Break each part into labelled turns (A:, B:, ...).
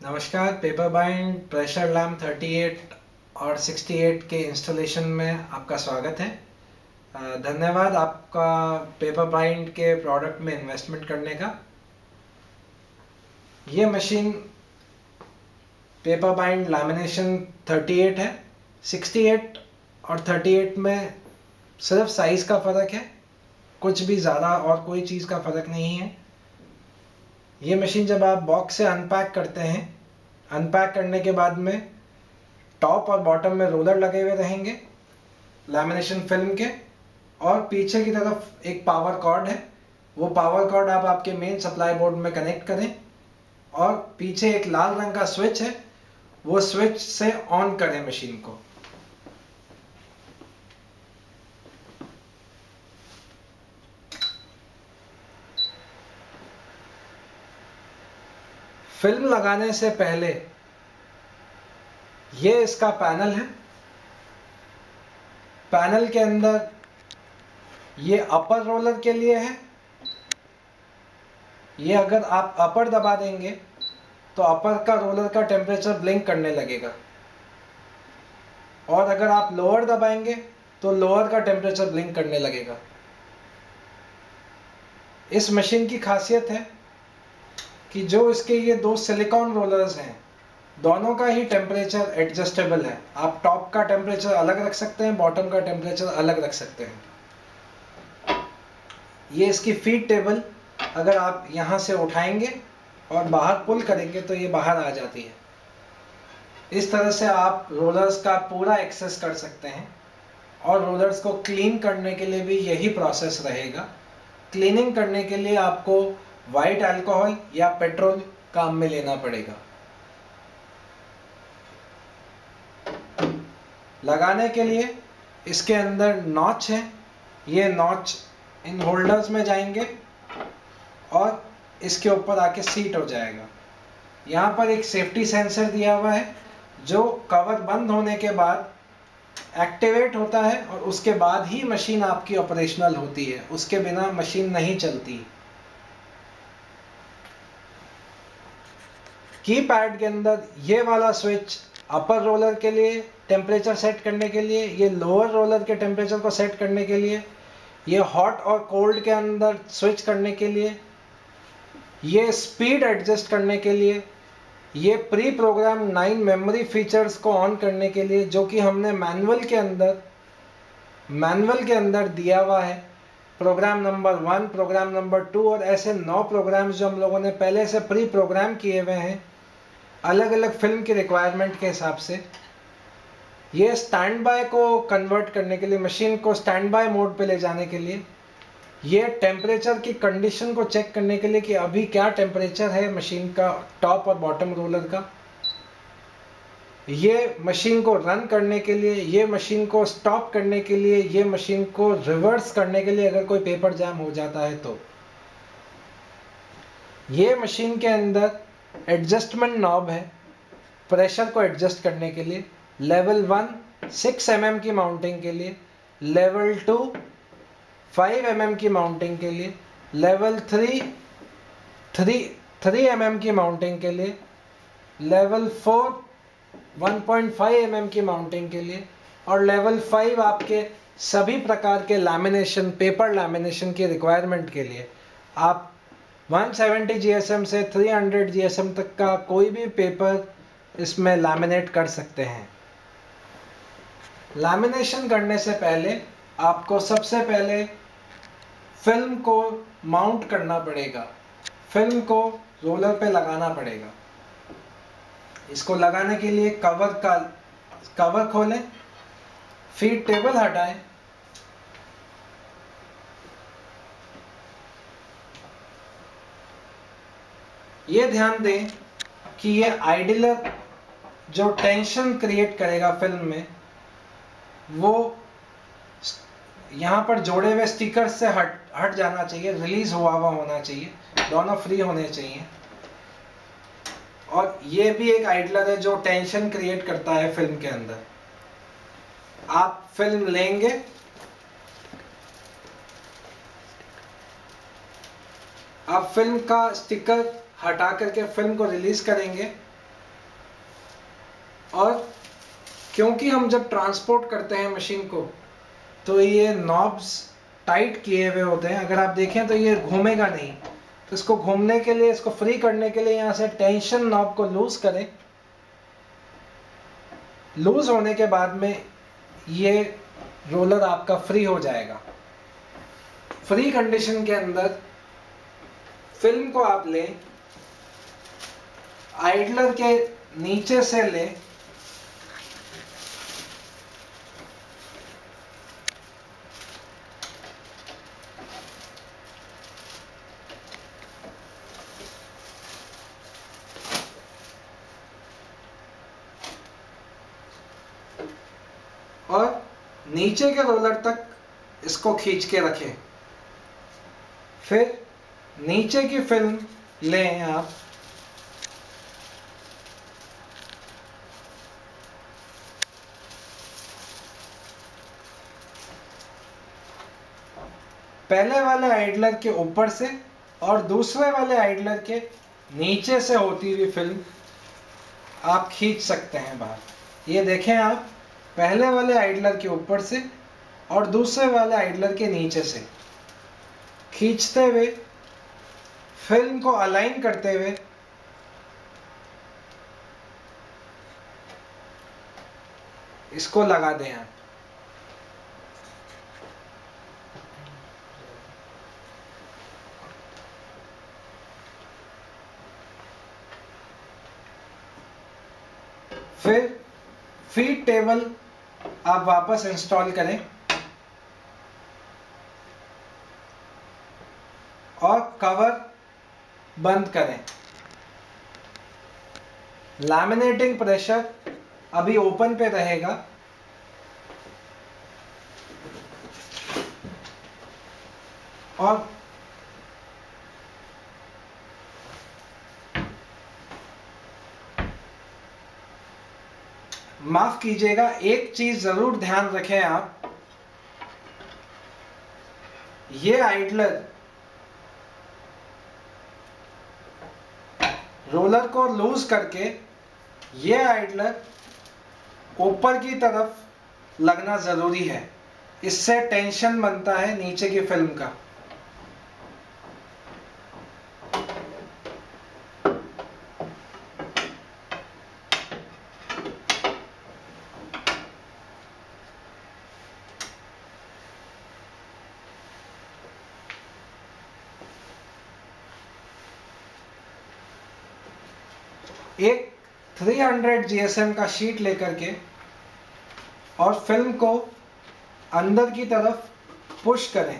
A: नमस्कार। Paper bind pressure lamb 38 और 68 के इंस्टॉलेशन में आपका स्वागत है। धन्यवाद आपका पेपर बाइंड के प्रोडक्ट में इन्वेस्टमेंट करने का। ये मशीन पेपर बाइंड लैमिनेशन 38 है। 68 और 38 में सिर्फ साइज़ का फ़र्क है, कुछ भी ज़्यादा और कोई चीज़ का फ़र्क नहीं है। ये मशीन जब आप बॉक्स से अनपैक करते हैं, अनपैक करने के बाद में टॉप और बॉटम में रोलर लगे हुए रहेंगे लैमिनेशन फिल्म के, और पीछे की तरफ एक पावर कॉर्ड है। वो पावर कॉर्ड आप आपके मेन सप्लाई बोर्ड में कनेक्ट करें और पीछे एक लाल रंग का स्विच है, वो स्विच से ऑन करें मशीन को। फिल्म लगाने से पहले ये इसका पैनल है। पैनल के अंदर ये अपर रोलर के लिए है। ये अगर आप अपर दबा देंगे तो अपर का रोलर का टेम्परेचर ब्लिंक करने लगेगा, और अगर आप लोअर दबाएंगे तो लोअर का टेम्परेचर ब्लिंक करने लगेगा। इस मशीन की खासियत है कि जो इसके ये दो सिलिकॉन रोलर्स हैं, दोनों का ही टेम्परेचर एडजस्टेबल है। आप टॉप का टेम्परेचर अलग रख सकते हैं, बॉटम का टेम्परेचर अलग रख सकते हैं। ये इसकी फीड टेबल अगर आप यहाँ से उठाएंगे और बाहर पुल करेंगे तो ये बाहर आ जाती है। इस तरह से आप रोलर्स का पूरा एक्सेस कर सकते हैं, और रोलर्स को क्लीन करने के लिए भी यही प्रोसेस रहेगा। क्लीनिंग करने के लिए आपको वाइट अल्कोहल या पेट्रोल काम में लेना पड़ेगा। लगाने के लिए इसके अंदर नॉच है। ये नॉच इन होल्डर्स में जाएंगे और इसके ऊपर आके सीट हो जाएगा। यहाँ पर एक सेफ्टी सेंसर दिया हुआ है जो कवर बंद होने के बाद एक्टिवेट होता है, और उसके बाद ही मशीन आपकी ऑपरेशनल होती है। उसके बिना मशीन नहीं चलती। कीपैड के अंदर ये वाला स्विच अपर रोलर के लिए टेम्परेचर सेट करने के लिए, ये लोअर रोलर के टेम्परेचर को सेट करने के लिए, ये हॉट और कोल्ड के अंदर स्विच करने के लिए, ये स्पीड एडजस्ट करने के लिए, ये प्री प्रोग्राम 9 मेमोरी फीचर्स को ऑन करने के लिए, जो कि हमने मैनुअल के अंदर दिया हुआ है। प्रोग्राम नंबर 1, प्रोग्राम नंबर 2 और ऐसे 9 प्रोग्राम्स जो हम लोगों ने पहले से प्री प्रोग्राम किए हुए हैं अलग अलग फिल्म की रिक्वायरमेंट के हिसाब से। ये स्टैंड बाय को कन्वर्ट करने के लिए, मशीन को स्टैंड बाय मोड पे ले जाने के लिए, ये टेम्परेचर की कंडीशन को चेक करने के लिए कि अभी क्या टेम्परेचर है मशीन का टॉप और बॉटम रोलर का, ये मशीन को रन करने के लिए, ये मशीन को स्टॉप करने के लिए, ये मशीन को रिवर्स करने के लिए अगर कोई पेपर जैम हो जाता है तो। ये मशीन के अंदर एडजस्टमेंट नॉब है प्रेशर को एडजस्ट करने के लिए। लेवल 1 6 mm की माउंटिंग के लिए, लेवल 2 5 mm की माउंटिंग के लिए, लेवल 3 mm की माउंटिंग के लिए, लेवल 4 1.5 mm की माउंटिंग के लिए, और लेवल 5 आपके सभी प्रकार के लैमिनेशन, पेपर लैमिनेशन की रिक्वायरमेंट के लिए। आप 170 GSM से 300 GSM तक का कोई भी पेपर इसमें लैमिनेट कर सकते हैं। लैमिनेशन करने से पहले आपको सबसे पहले फिल्म को माउंट करना पड़ेगा, फिल्म को रोलर पे लगाना पड़ेगा। इसको लगाने के लिए कवर खोलें, फीड टेबल हटाएं, ये ध्यान दें कि ये आइडलर जो टेंशन क्रिएट करेगा फिल्म में, वो यहाँ पर जोड़े हुए स्टिकर से हट जाना चाहिए, रिलीज हुआ होना चाहिए, दोनों फ्री होने चाहिए। और ये भी एक आइडलर है जो टेंशन क्रिएट करता है फिल्म के अंदर। आप फिल्म लेंगे, आप फिल्म का स्टिकर हटा करके फिल्म को रिलीज करेंगे, और क्योंकि हम जब ट्रांसपोर्ट करते हैं मशीन को तो ये नॉब्स टाइट किए हुए होते हैं, अगर आप देखें तो ये घूमेगा नहीं। तो इसको घूमने के लिए, इसको फ्री करने के लिए यहाँ से टेंशन नॉब को लूज करें। लूज होने के बाद में ये रोलर आपका फ्री हो जाएगा। फ्री कंडीशन के अंदर फिल्म को आप लें, आइडलर के नीचे से लें, और नीचे के रोलर तक इसको खींच के रखें। फिर नीचे की फिल्म लें आप, पहले वाले आइडलर के ऊपर से और दूसरे वाले आइडलर के नीचे से होती हुई फिल्म आप खींच सकते हैं बाहर। ये देखें आप, पहले वाले आइडलर के ऊपर से और दूसरे वाले आइडलर के नीचे से खींचते हुए, फिल्म को अलाइन करते हुए इसको लगा दें आप। फिर फीड टेबल आप वापस इंस्टॉल करें और कवर बंद करें। लैमिनेटिंग प्रेशर अभी ओपन पे रहेगा और माफ कीजिएगा, एक चीज जरूर ध्यान रखें आप, ये आइडलर रोलर को लूज करके ये आइडलर ऊपर की तरफ लगना जरूरी है। इससे टेंशन बनता है नीचे की फिल्म का। एक 300 GSM का शीट लेकर के और फिल्म को अंदर की तरफ पुश करें।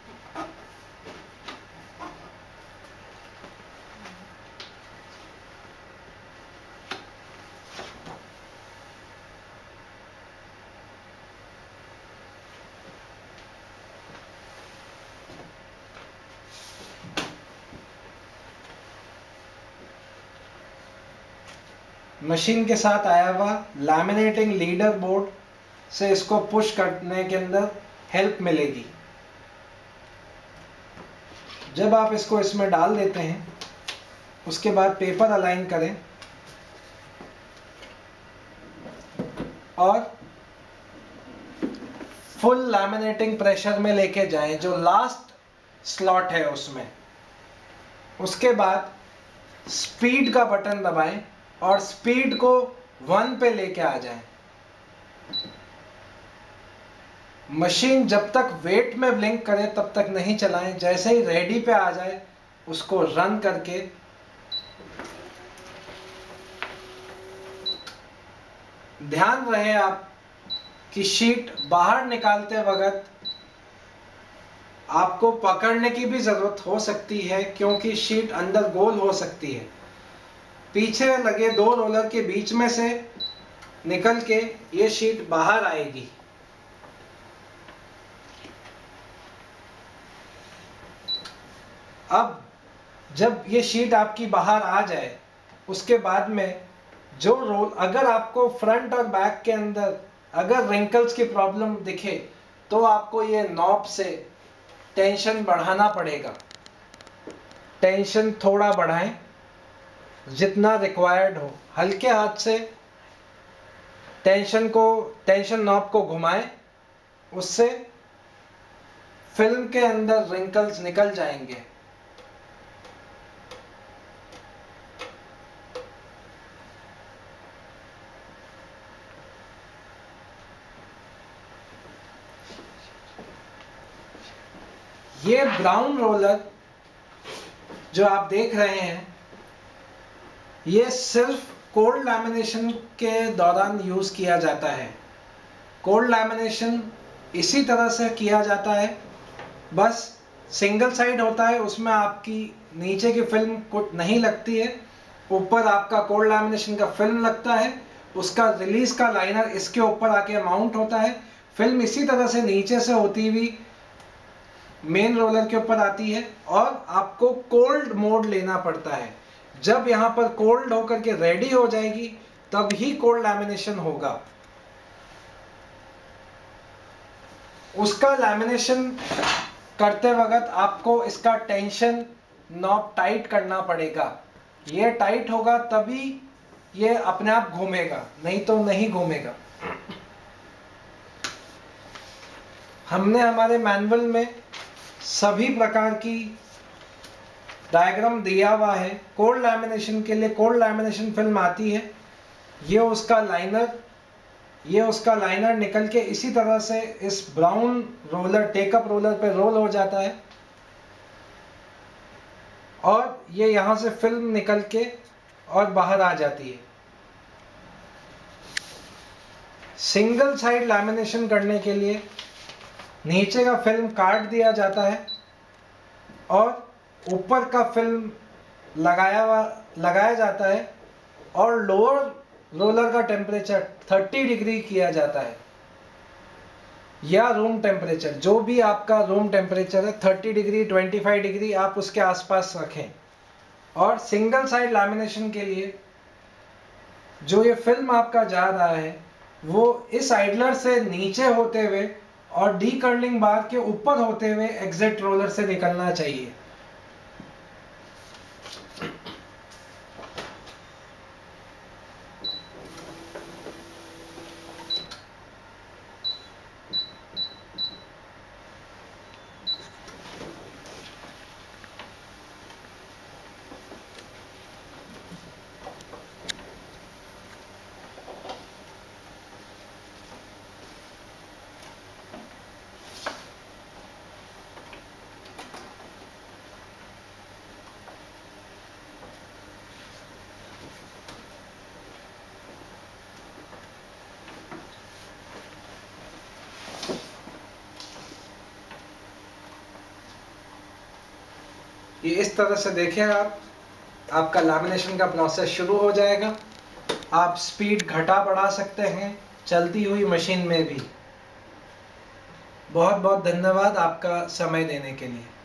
A: मशीन के साथ आया हुआ लैमिनेटिंग लीडर बोर्ड से इसको पुश करने के अंदर हेल्प मिलेगी। जब आप इसको इसमें डाल देते हैं, उसके बाद पेपर अलाइन करें और फुल लैमिनेटिंग प्रेशर में लेके जाएं, जो लास्ट स्लॉट है उसमें। उसके बाद स्पीड का बटन दबाएं और स्पीड को 1 पे लेके आ जाएं। मशीन जब तक वेट में ब्लिंक करे तब तक नहीं चलाएं। जैसे ही रेडी पे आ जाए उसको रन करके ध्यान रहे आप कि शीट बाहर निकालते वक्त आपको पकड़ने की भी जरूरत हो सकती है, क्योंकि शीट अंदर गोल हो सकती है। पीछे लगे 2 रोलर के बीच में से निकल के ये शीट बाहर आएगी। अब जब ये शीट आपकी बाहर आ जाए, उसके बाद में जो रोल, अगर आपको फ्रंट और बैक के अंदर अगर रिंकल्स की प्रॉब्लम दिखे तो आपको ये नॉब से टेंशन बढ़ाना पड़ेगा। टेंशन थोड़ा बढ़ाएं जितना रिक्वायर्ड हो, हल्के हाथ से टेंशन नॉब को घुमाएं, उससे फिल्म के अंदर रिंकल्स निकल जाएंगे। ये ब्राउन रोलर जो आप देख रहे हैं, ये सिर्फ कोल्ड लैमिनेशन के दौरान यूज किया जाता है। कोल्ड लैमिनेशन इसी तरह से किया जाता है, बस सिंगल साइड होता है, उसमें आपकी नीचे की फिल्म कुछ नहीं लगती है, ऊपर आपका कोल्ड लैमिनेशन का फिल्म लगता है, उसका रिलीज का लाइनर इसके ऊपर आके माउंट होता है, फिल्म इसी तरह से नीचे से होती हुई मेन रोलर के ऊपर आती है और आपको कोल्ड मोड लेना पड़ता है। जब यहाँ पर कोल्ड होकर के रेडी हो जाएगी तब ही कोल्ड लैमिनेशन होगा। उसका लैमिनेशन करते वक्त आपको इसका टेंशन नॉब टाइट करना पड़ेगा। ये टाइट होगा तभी ये अपने आप घूमेगा, नहीं तो नहीं घूमेगा। हमने हमारे मैनुअल में सभी प्रकार की डायग्राम दिया हुआ है। कोल्ड लैमिनेशन के लिए कोल्ड लैमिनेशन फिल्म आती है, ये उसका लाइनर निकल के इसी तरह से इस ब्राउन रोलर टेकअप रोलर पे रोल हो जाता है और ये यहाँ से फिल्म निकल के और बाहर आ जाती है। सिंगल साइड लैमिनेशन करने के लिए नीचे का फिल्म काट दिया जाता है और ऊपर का फिल्म लगाया जाता है और लोअर रोलर का टेम्परेचर 30 डिग्री किया जाता है, या रूम टेम्परेचर, जो भी आपका रूम टेम्परेचर है 30 डिग्री 25 डिग्री आप उसके आसपास रखें। और सिंगल साइड लैमिनेशन के लिए जो ये फिल्म आपका जा रहा है वो इस आइडलर से नीचे होते हुए और डी कर्लिंग बार के ऊपर होते हुए एग्जिट रोलर से निकलना चाहिए। ये इस तरह से देखें आपका लैमिनेशन का प्रोसेस शुरू हो जाएगा। आप स्पीड घटा बढ़ा सकते हैं चलती हुई मशीन में भी। बहुत बहुत धन्यवाद आपका समय देने के लिए।